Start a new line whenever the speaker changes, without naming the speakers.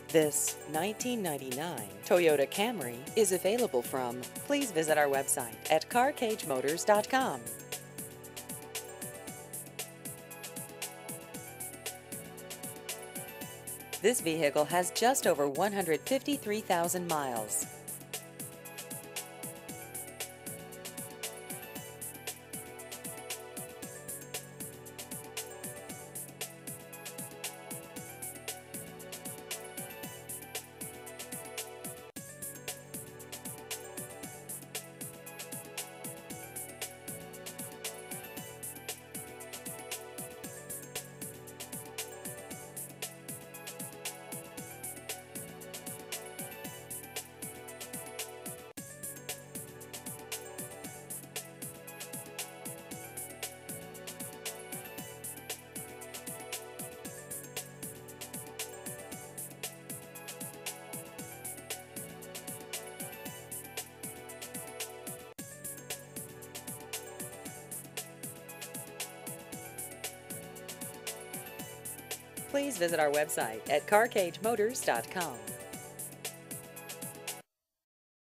This 1999 Toyota Camry is available from. Please visit our website at carcagemotors.com. This vehicle has just over 153,000 miles. Please visit our website at carcagemotors.com.